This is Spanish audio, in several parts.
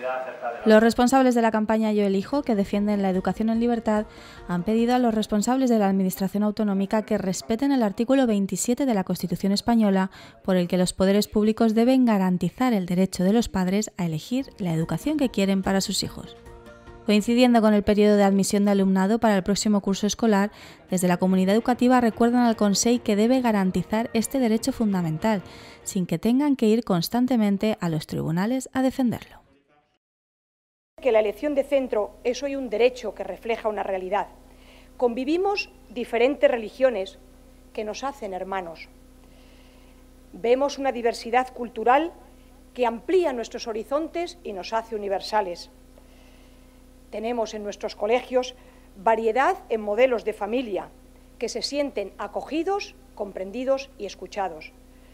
seguridad acerca de Los responsables de la campaña Yo Elijo, que defienden la educación en libertad, han pedido a los responsables de la Administración autonómica que respeten el artículo 27 de la Constitución española, por el que los poderes públicos deben garantizar el derecho de los padres a elegir la educación que quieren para sus hijos. Coincidiendo con el periodo de admisión de alumnado para el próximo curso escolar, desde la comunidad educativa recuerdan al Consell que debe garantizar este derecho fundamental, sin que tengan que ir constantemente a los tribunales a defenderlo. Que la elección de centro es hoy un derecho que refleja una realidad. Convivimos diferentes religiones que nos hacen hermanos. Vemos una diversidad cultural que amplía nuestros horizontes y nos hace universales. Tenemos en nuestros colegios variedad en modelos de familia que se sienten acogidos, comprendidos y escuchados.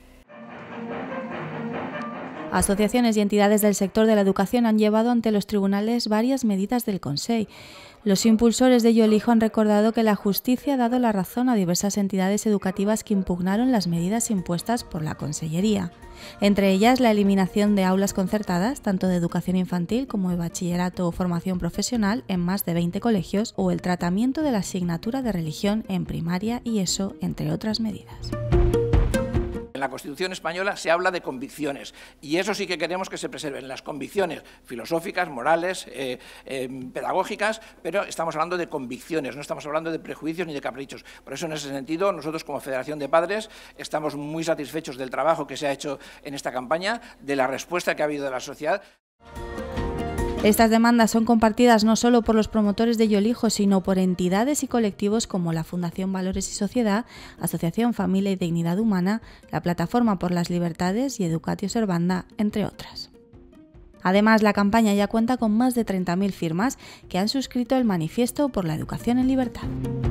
Asociaciones y entidades del sector de la educación han llevado ante los tribunales varias medidas del Consell. Los impulsores de Yo Elijo han recordado que la justicia ha dado la razón a diversas entidades educativas que impugnaron las medidas impuestas por la Consellería. Entre ellas, la eliminación de aulas concertadas, tanto de educación infantil como de bachillerato o formación profesional en más de 20 colegios, o el tratamiento de la asignatura de religión en primaria y ESO, entre otras medidas. En la Constitución española se habla de convicciones y eso sí que queremos que se preserven, las convicciones filosóficas, morales, pedagógicas, pero estamos hablando de convicciones, no estamos hablando de prejuicios ni de caprichos. Por eso, en ese sentido, nosotros como Federación de Padres estamos muy satisfechos del trabajo que se ha hecho en esta campaña, de la respuesta que ha habido de la sociedad. Estas demandas son compartidas no solo por los promotores de Yo Elijo, sino por entidades y colectivos como la Fundación Valores y Sociedad, Asociación Familia y Dignidad Humana, la Plataforma por las Libertades y Educatio Servanda, entre otras. Además, la campaña ya cuenta con más de 30.000 firmas que han suscrito el Manifiesto por la Educación en Libertad.